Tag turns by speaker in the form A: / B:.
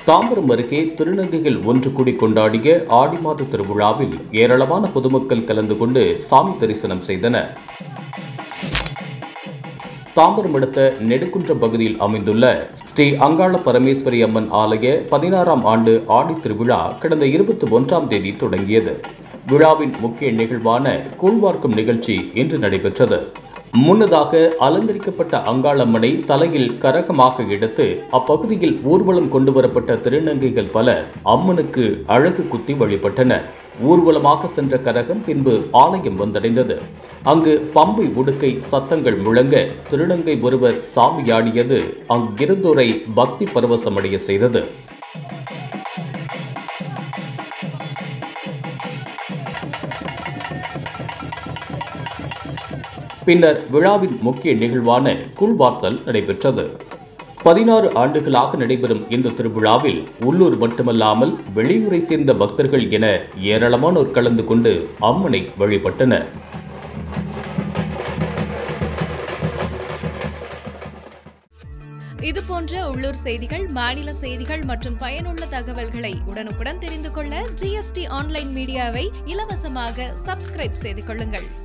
A: தாம்பரம் அருகே திருநங்கைகள் ஒன்று கூடி கொண்டாடிய ஆடி மாத திருவிழாவில் ஏராளமான பொதுமக்கள் கலந்து கொண்டு சாமி தரிசனம் செய்தனர். தாம்பரம் அடுத்த நெடுக்குன்றம் பகுதியில் அமைந்துள்ள ஸ்ரீ அங்காள பரமேஸ்வரி அம்மன் ஆலய 16ஆம் ஆண்டு ஆடி திருவிழா கடந்த 21ஆம் தேதி தொடங்கியது. விழாவின் முக்கிய நிகழ்வான கூழ்வார்க்கும் நிகழ்ச்சி இன்று நடைபெற்றது. முன்னதாக அலங்கரிக்கப்பட்ட அங்காளம்மனை தலையில் கரகமாக எடுத்து அப்பகுதியில் ஊர்வலம் கொண்டுவரப்பட்ட திருநங்கைகள் பலர் அம்மனுக்கு அழகு குத்தி வழிபட்டனர். ஊர்வலமாக சென்ற கரகம் பின்பு ஆலயம் வந்தடைந்தது. அங்கு பம்பை உடுக்கை சத்தங்கள் முழங்க திருநங்கை ஒருவர் சாமியாடியது அங்கிருந்தோரை பக்தி பரவசமடைய செய்தது. பின்னர் விழாவின் முக்கிய நிகழ்வான கூழ்வார்த்தல் நடைபெற்றது. 16 ஆண்டுகளாக நடைபெறும் இந்த திருவிழாவில் உள்ளூர் மட்டுமல்லாமல் வெளியூரை சேர்ந்த பக்தர்கள் என ஏராளமானோர் கலந்து கொண்டு அம்மனை வழிபட்டனர்.
B: இதுபோன்ற உள்ளூர் செய்திகள், மாநில செய்திகள் மற்றும் பயனுள்ள தகவல்களை உடனுக்குடன் தெரிந்து கொள்ள GST ஆன்லைன் மீடியாவை இலவசமாக சப்ஸ்கிரைப் செய்து கொள்ளுங்கள்.